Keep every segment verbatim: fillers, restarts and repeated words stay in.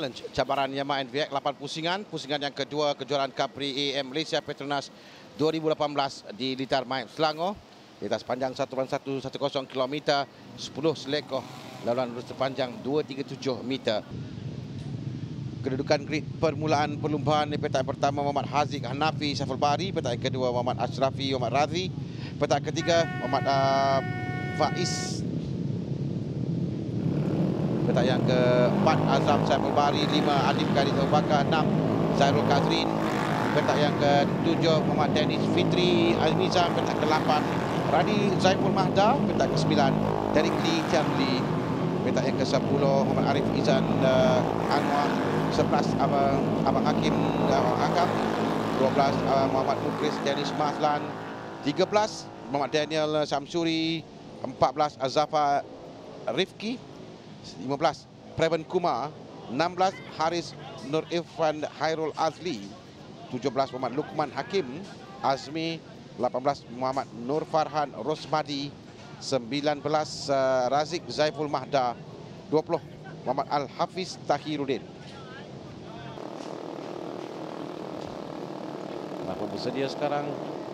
Challenge cabaran Yamaha N V X lapan pusingan. Pusingan yang kedua kejuaraan Capri A M Malaysia Petronas dua ribu lapan belas di Litar Maip, Selangor. Lintas panjang satu koma satu kosong kilometer, sepuluh selekoh, laluan lurus sepanjang dua tiga tujuh meter. Kedudukan grid permulaan perlumbaan di petak pertama Muhammad Haziq Hanafi Syaful Bahari, petak yang kedua Muhammad Ashrafi Muhammad Razi, petak ketiga Muhammad uh, Faiz, petak yang keempat Azam Syaful Bahari, lima Adib Khalid Abu Bakar, enam Zairul Kazrin, petak yang ketujuh Muhammad Dennis Fitri Al-Nizam, petak ke delapan Radi Zaiful Mahda, petak ke sembilan Derek Lee Tian Lee, petak yang ke sepuluh Muhammad Arif Izan uh, Anwar, sebelas Abang, Abang Hakim Abang Akam, dua belas uh, Muhammad Mukris Dennis Mahlan, tiga belas Muhammad Daniel Samsuri, empat belas Azafar Rifki, lima belas Preven Kumar, enam belas Haris Nur Irfan Hairul Azli, tujuh belas Muhammad Lukman Hakim Azmi, lapan belas Muhammad Nur Farhan Rosmadi, sembilan belas uh, Razik Zaiful Mahda, dua puluh Muhammad Al-Hafiz Tahiruddin. Apa bersedia sekarang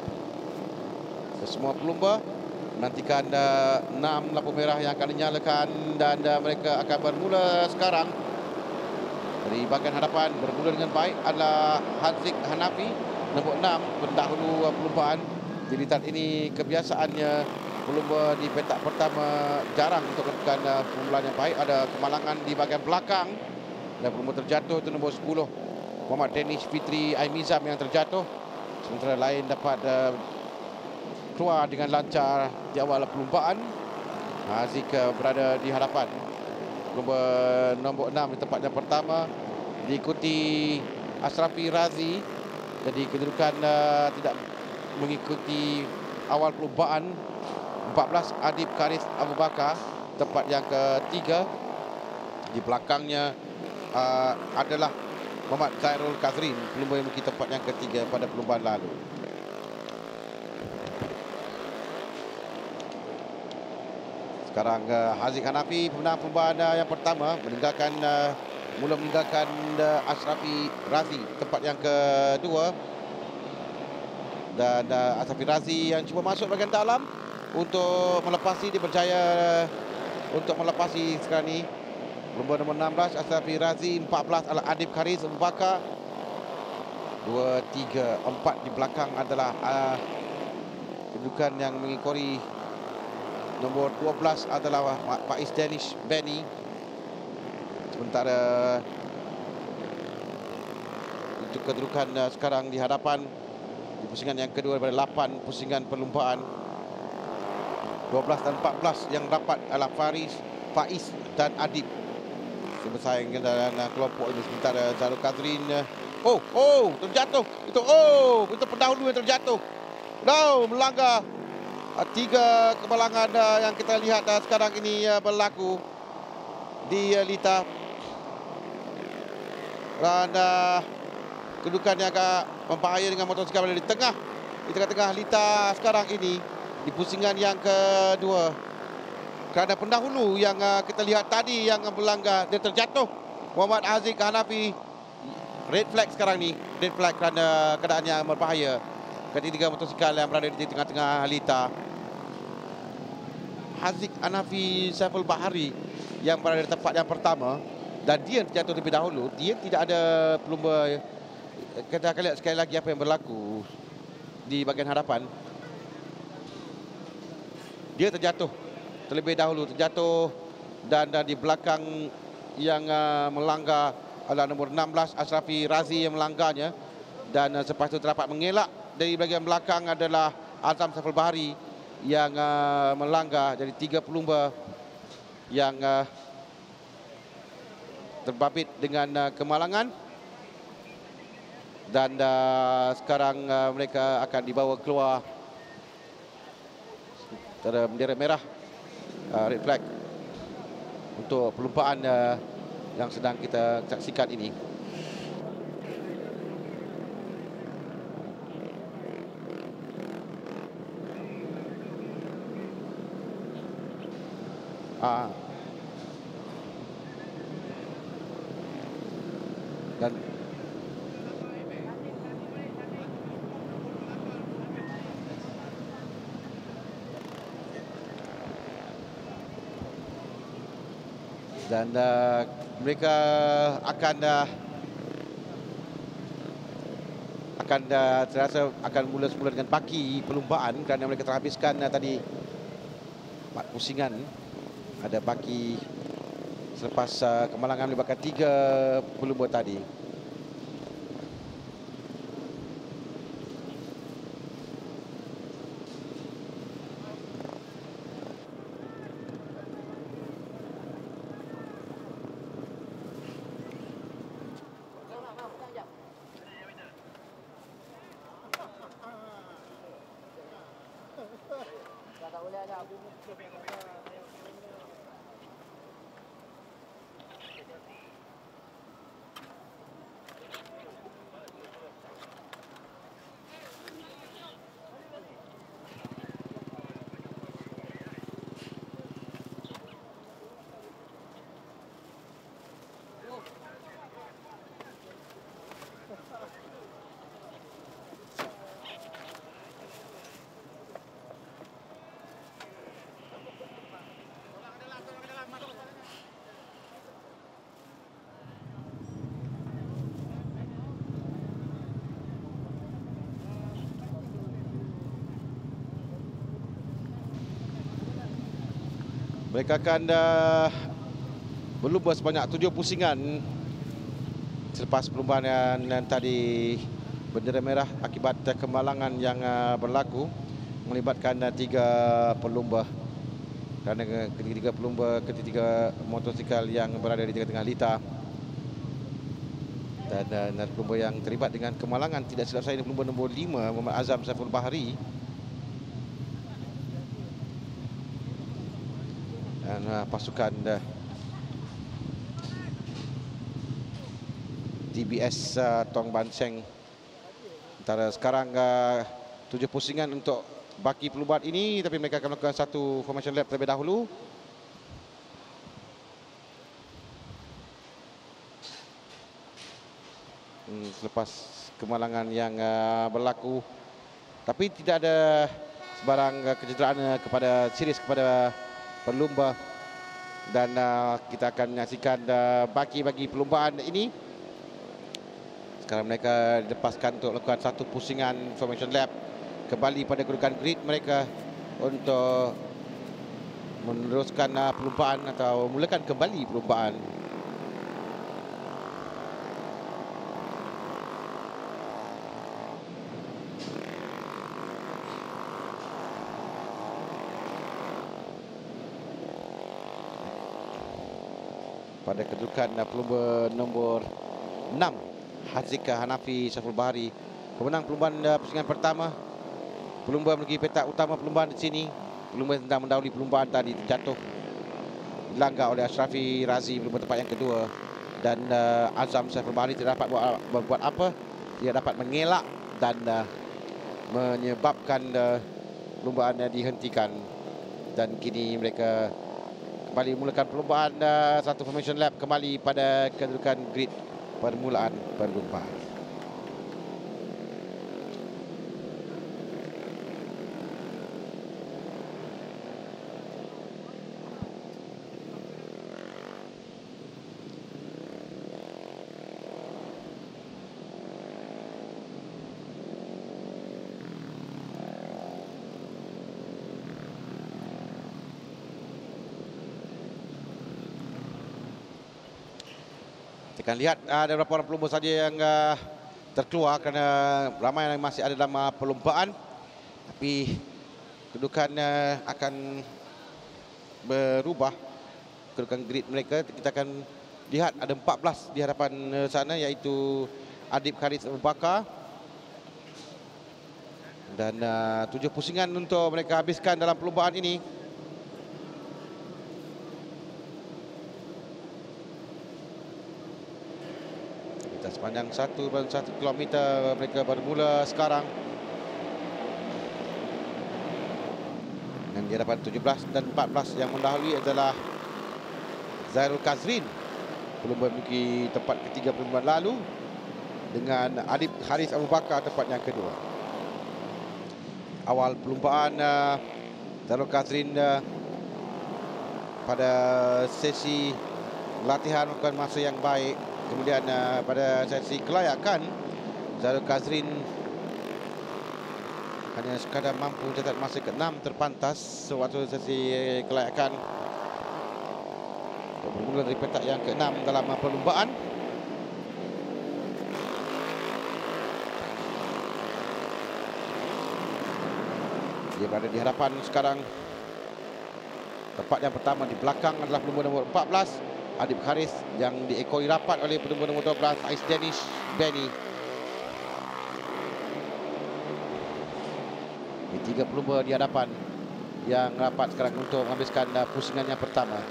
semua pelumba. Nantikan uh, enam lampu merah yang akan dinyalakan dan uh, mereka akan bermula sekarang. Dari bahagian hadapan bermula dengan baik adalah Haziq Hanafi, nombor enam, pendahulu uh, perlumbaan. Di litar ini kebiasaannya pelumba di petak pertama jarang untuk melakukan uh, permulaan yang baik. Ada kemalangan di bahagian belakang dan pelumba terjatuh itu nombor sepuluh Muhammad Danish Fitri Aimizam yang terjatuh. Sementara lain dapat uh, keluar dengan lancar di awal perlumbaan. Haziq uh, berada di hadapan. Pelumba nombor enam di tempat yang pertama diikuti Ashrafi Razi. Jadi kedudukan uh, tidak mengikuti awal perlumbaan. Empat belas Adib Karis Abu Bakar, tempat yang ketiga. Di belakangnya uh, adalah Muhammad Zairul Kazrin, pelumba yang memiliki tempat yang ketiga pada perlumbaan lalu. Sekarang uh, Haziq Hanafi, pemenang perlumbaan uh, yang pertama, meninggalkan uh, mula meninggalkan uh, Ashrafi Razi, tempat yang kedua. Dan uh, Ashrafi Razi yang cuba masuk bahagian dalam untuk melepasi, dia berjaya untuk melepasi sekarang ini. Pelumba nombor enam belas Ashrafi Razi, empat belas Al-Adib Karis Abu Bakar, dua, tiga, empat di belakang adalah uh, kedudukan yang mengikuti. Nombor dua belas adalah Faiz Danish Benny. Sementara itu kedudukan uh, sekarang di hadapan di pusingan yang kedua daripada lapan pusingan perlumbaan. dua belas dan empat belas yang dapat adalah Faris, Faiz dan Adib. Bersaing dalam kelompok ini. Sementara Zairul Kazrin, oh, oh, terjatuh. Itu, oh, itu pendahulu yang terjatuh. No, melanggar. Tiga kemalangan yang kita lihat sekarang ini berlaku di Lita. Dan uh, kedudukan yang agak membahaya dengan motosikal di tengah, di tengah-tengah Lita sekarang ini di pusingan yang kedua. Kerana pendahulu yang uh, kita lihat tadi yang melanggar, dia terjatuh. Muhammad Haziq Hanafi, red flag sekarang ni, red flag kerana keadaan yang berbahaya. Ketiga motosikal yang berada di tengah-tengah Lita. Haziq Hanafi Syaful Bahari yang berada di tempat yang pertama dan dia terjatuh lebih dahulu. Dia tidak ada pelumba. Kita akan lihat sekali lagi apa yang berlaku di bahagian hadapan. Dia terjatuh terlebih dahulu, terjatuh dan, dan di belakang yang uh, melanggar adalah nombor enam belas Ashrafi Razi yang melanggarnya. Dan uh, selepas itu terdapat mengelak dari bahagian belakang adalah Azam Syaful Bahari yang uh, melanggar. Jadi tiga pelumba yang uh, terbabit dengan uh, kemalangan. Dan uh, sekarang uh, mereka akan dibawa keluar. Ada bendera merah, uh, red flag untuk perlumbaan uh, yang sedang kita saksikan ini. Ah. Dan dan uh, mereka akan uh, akan uh, terasa akan mula semula dengan baki perlumbaan kerana mereka telah habiskan uh, tadi empat pusingan. Ada baki selepas uh, kemalangan melibatkan tiga pelumba tadi. Mereka akan uh, berlumba sebanyak tujuh pusingan selepas perlumbaan yang, yang tadi bendera merah akibat uh, kemalangan yang uh, berlaku melibatkan uh, tiga pelumba. Kerana ketiga pelumba, ketiga motosikal yang berada di tengah-tengah lita. Dan uh, pelumba yang terlibat dengan kemalangan tidak silap saya pelumba nombor lima Muhammad Azam Saiful Bahari. Dan uh, pasukan uh, T B S uh, Tong Ban Seng. Antara sekarang uh, tujuh pusingan untuk baki perlumbaan ini, tapi mereka akan melakukan satu formation lap terlebih dahulu. Hmm, selepas kemalangan yang uh, berlaku, tapi tidak ada sebarang uh, kecederaan uh, kepada serius kepada pelumba. Dan uh, kita akan menyaksikan uh, baki-baki perlumbaan ini. Sekarang mereka dilepaskan untuk lakukan satu pusingan formation lap kembali pada kedudukan grid mereka untuk meneruskan uh, perlumbaan atau mulakan kembali perlumbaan. Pada kedudukan uh, pelumba nombor enam Haziq Hanafi Saiful Bahari, pemenang perlumbaan uh, pusingan pertama. Pelumba memiliki petak utama perlumbaan di sini. Pelumba yang sedang mendahului perlumbaan tadi terjatuh, dilanggar oleh Ashrafi Razi pelumba tempat yang kedua. Dan uh, Azam Saiful Bahari tidak dapat buat, buat apa. Dia dapat mengelak dan uh, menyebabkan uh, perlumbaan uh, dihentikan. Dan kini mereka kembali mulakan perlumbaan uh, satu formation lap kembali pada kedudukan grid permulaan perlumbaan. Kita akan lihat uh, ada beberapa orang pelumba saja yang uh, terkeluar kerana ramai yang masih ada dalam uh, perlumbaan. Tapi kedudukan uh, akan berubah, kedudukan grid mereka. Kita akan lihat ada empat belas di hadapan uh, sana, iaitu Adib Kharis Abu Bakar. Dan uh, tujuh pusingan untuk mereka habiskan dalam perlumbaan ini. Sepanjang satu dan satu kilometer mereka bermula sekarang. Dan di hadapan tujuh belas dan empat belas yang mendahului adalah Zairul Kazrin pelumba memiliki tempat ketiga perlumbaan lalu dengan Adib Haris Abu Bakar tempat yang kedua. Awal perlumbaan uh, Zarul Kazrin uh, pada sesi latihan melakukan masa yang baik. Kemudian uh, pada sesi kelayakan, Zarul Kazrin hanya sekadar mampu mencatat masa ke-enam terpantas sewaktu sesi kelayakan. Bermula dari petak yang ke-enam dalam perlumbaan. Dia berada di hadapan sekarang. Tempat yang pertama di belakang adalah pelumba nombor empat belas, Adib Haris, yang diekori rapat oleh pelumba nombor dua belas, Ais Danish Benny. Ini tiga pelumba di hadapan yang rapat sekarang untuk menghabiskan pusingan yang pertama.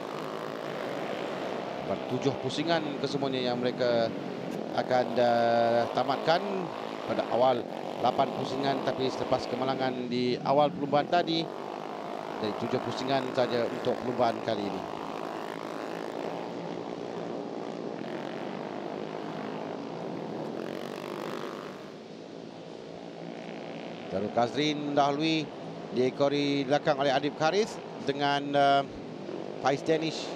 Tujuh pusingan kesemuanya yang mereka akan uh, tamatkan pada awal lapan pusingan, tapi selepas kemalangan di awal perlumbaan tadi, dari tujuh pusingan saja untuk perlumbaan kali ini. Zarul Kazrin mendahului, diekori belakang oleh Adib Haris dengan uh, Faiz Danish.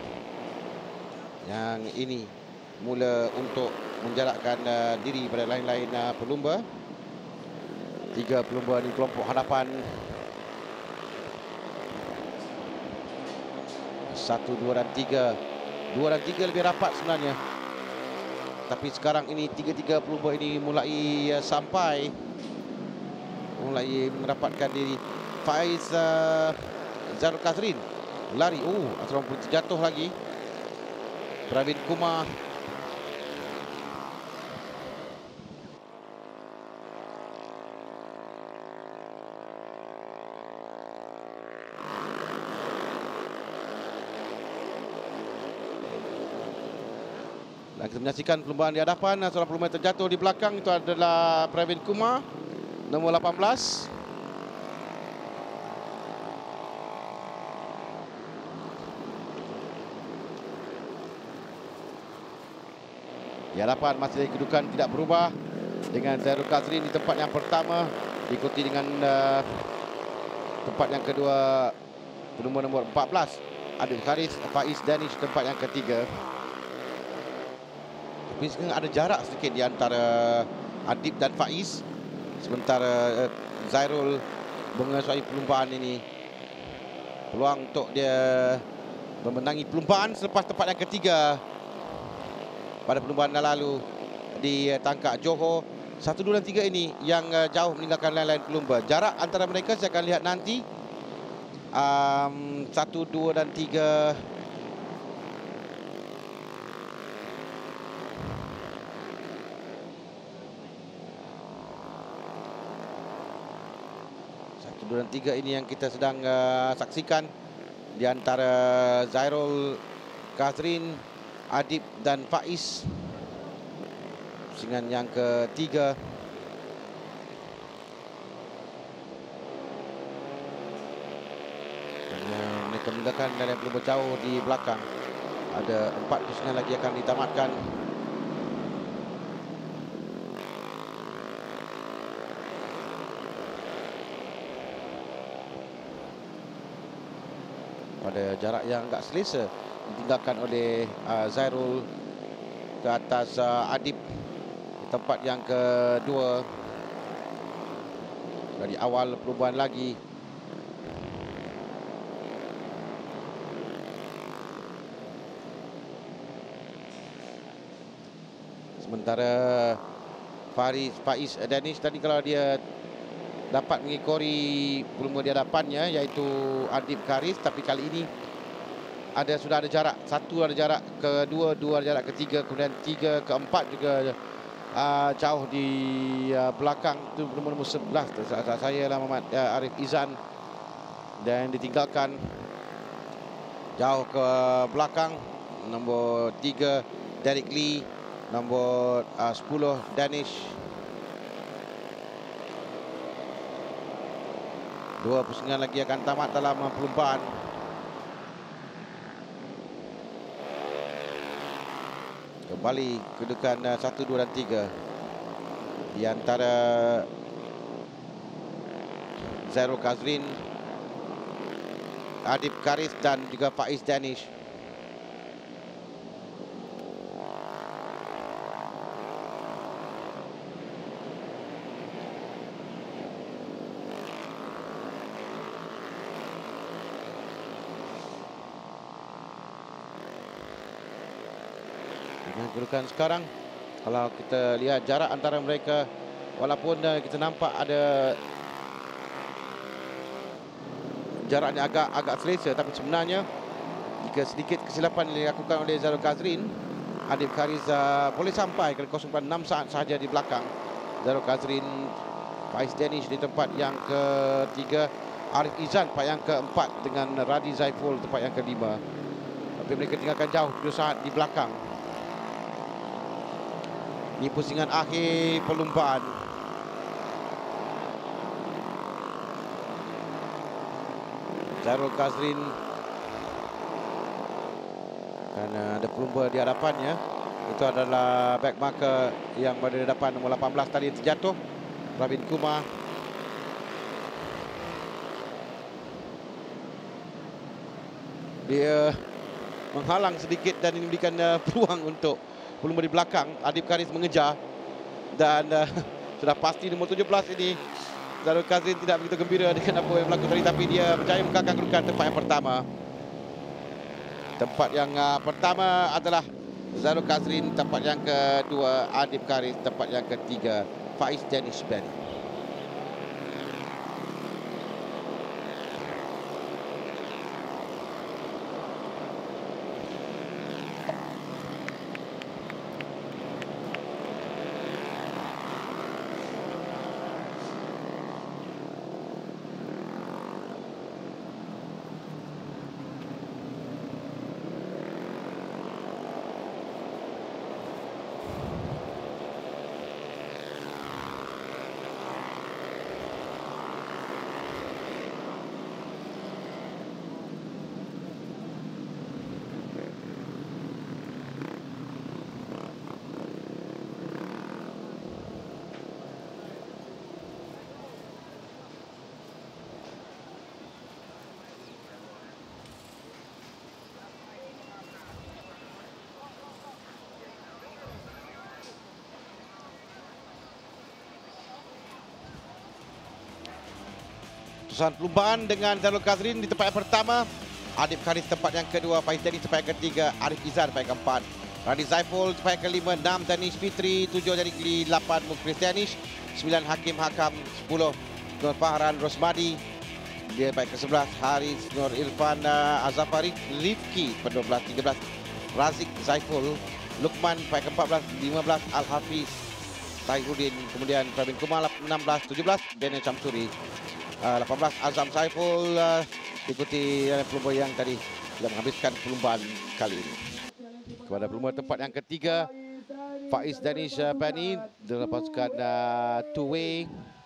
Yang ini mula untuk menjarakkan uh, diri pada lain-lain uh, pelumba. Tiga pelumba di kelompok hadapan. Satu, dua dan tiga. Dua dan tiga lebih rapat sebenarnya. Tapi sekarang ini tiga-tiga pelumba ini mulai uh, sampai. Mulai merapatkan diri. Faiz uh, Zarul Kazrin lari. Oh, asal terjatuh lagi. Pravin Kumar. Dan kita menyaksikan perlumbaan di hadapan. Seorang pelumba yang terjatuh di belakang itu adalah Pravin Kumar, nombor lapan belas. Di hadapan masih kedudukan tidak berubah dengan Zarul Kazrin di tempat yang pertama, diikuti dengan uh, tempat yang kedua pelumba nombor empat belas, Adib Haris, Faiz Danish tempat yang ketiga. Tapi sekarang ada jarak sedikit di antara Adib dan Faiz, sementara uh, Zairul menguasai perlumbaan ini. Peluang untuk dia memenangi perlumbaan selepas tempat yang ketiga pada perlumbaan lalu di uh, Tangkak Johor. Satu, dua dan tiga ini yang uh, jauh meninggalkan lain-lain pelumba. Jarak antara mereka saya akan lihat nanti. Um, satu, dua dan tiga. Satu, dua dan tiga ini yang kita sedang uh, saksikan di antara Zairul Kazrin, Adib dan Faiz. Pusingan yang ketiga. Dan mereka meninggalkan dan yang belum berjauh di belakang. Ada empat pusingan lagi akan ditamatkan. Pada jarak yang agak selesa ditinggalkan oleh uh, Zairul ke atas uh, Adib di tempat yang kedua. Dari awal perubahan lagi. Sementara Faris Faiz Danish tadi kalau dia dapat mengekori pelumba di hadapannya iaitu Adib Haris, tapi kali ini ada sudah ada jarak. Satu ada jarak, kedua dua ada jarak, ketiga, kemudian tiga, keempat juga uh, jauh di uh, belakang. Itu nombor sebelas saya lah, Muhammad uh, Arif Izan, dan ditinggalkan jauh ke belakang nombor tiga Derek Lee, nombor uh, sepuluh Danish. Dua pusingan lagi akan tamat dalam perlumbaan. Bali kedudukan uh, satu, dua dan tiga. Di antara Zairul Kazrin, Adib Karis dan juga Faiz Danish. Dengan kedudukan sekarang, kalau kita lihat jarak antara mereka, walaupun uh, kita nampak ada jaraknya agak agak selesa, tapi sebenarnya jika sedikit kesilapan dilakukan oleh Zairul Kazrin, Adib Karis uh, boleh sampai ke kosong enam saat sahaja di belakang Zairul Kazrin. Faiz Danish di tempat yang ketiga, Arif Izan tempat yang keempat dengan Radi Zaiful tempat yang kelima. Tapi mereka tinggalkan jauh tujuh saat di belakang. Ini pusingan akhir perlumbaan. Zairul Kazrin kerana ada pelumba di hadapannya. Itu adalah back marker yang berada di hadapan nombor lapan belas tadi terjatuh, Pravin Kumar. Dia menghalang sedikit dan ini memberikan uh, peluang untuk pelumba di belakang. Adib Karis mengejar dan uh, sudah pasti nombor tujuh belas ini Zairul Kazrin tidak begitu gembira dengan apa yang berlaku tadi, tapi dia berjaya mengekalkan kedudukan tempat yang pertama. Tempat yang uh, pertama adalah Zairul Kazrin, tempat yang kedua Adib Karis, tempat yang ketiga Faiz Danish Bani. Keputusan perlumbaan dengan Zairul Kazrin di tempat yang pertama, Adib Karis tempat yang kedua, Faiz Danish tempat yang ketiga, Arif Izan tempat yang keempat, Radi Zaiful tempat yang kelima, enam Danish Fitri, tujuh dari Gili, lapan Mukris Danish, sembilan Hakim Hakam, sepuluh Nur Fahran Rosmadi, dia tempat yang ke sebelas, Haris Nur Irfan uh, Azafari, Rifki tempat dua belas, tiga belas Razik Zaiful, Lukman tempat yang ke empat belas, lima belas Al Hafiz Tahiruddin, kemudian Pravin Kumar enam belas, tujuh belas Daniel Chamsuri, Uh, lapan belas Azam Saiful, uh, diikuti oleh pelumba yang tadi sudah menghabiskan perlumbaan kali ini. Kepada pelumba tempat yang ketiga, Faiz Danish uh, Bani dengan pasukan uh, two way.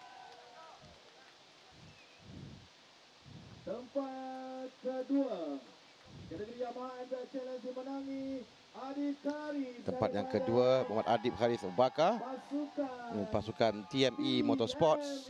Tempat kedua, kategori Yamaha M V X Challenge dimenangi Adib Karis. Tempat yang kedua, Muhammad Adib Haris Ubaka dengan pasukan T M E Motorsports.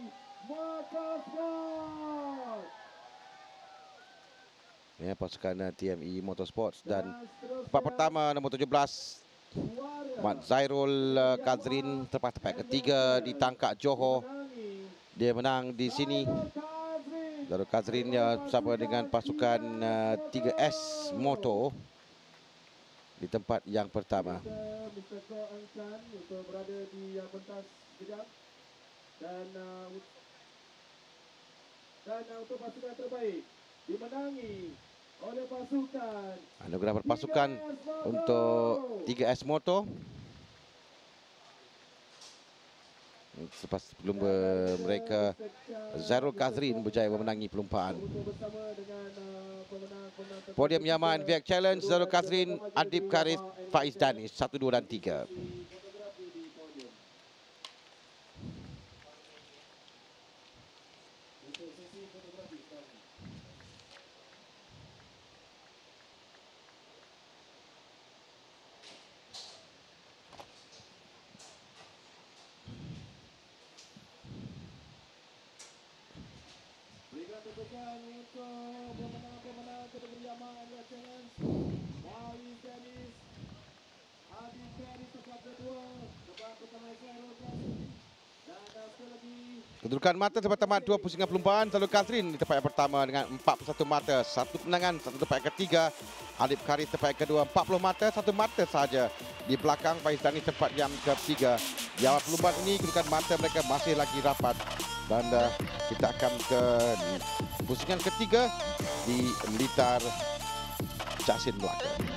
Ya, pasukan T M E Motorsports. Dan tempat pertama nombor tujuh belas Mat Zairul Kazrin, tempat tempat ketiga di Tangkak Johor. Dia menang di sini. Zairul Kazrin ya, bersama dengan pasukan uh, tiga S Moto di tempat yang pertama. Mister Ko Angkan untuk berada di uh, pentas kejap. Dan uh, dan uh, untuk pasukan terbaik dimenangi oleh pasukan anugerah berpasukan untuk tiga S Moto. Selepas sebelum mereka, Zairul Kazrin berjaya memenangi perlumbaan. Podium Yamaha N V X Challenge, Zairul Kazrin, Adib Karis, Faiz Danish, satu, dua dan tiga. dilakukan untuk pemenang-pemenang kategori Yamaha Andra Challenge. Wahyu Dennis, Adi Ferry tempat kedua, tempat pertama Khairul Kasri. Dan sekali lagi Kedudukan mata tempat tamat dua pusingan perlumbaan. Selalu Catherine di tempat yang pertama dengan empat puluh satu mata. Satu kemenangan, satu tempat yang ketiga. Alip Kari tempat yang kedua, empat puluh mata, satu mata sahaja. Di belakang Faiz Dani tempat yang ketiga. Di awal perlumbaan ini kedudukan mata mereka masih lagi rapat. Dan uh, kita akan ke pusingan ketiga di Litar Jasin Melaka.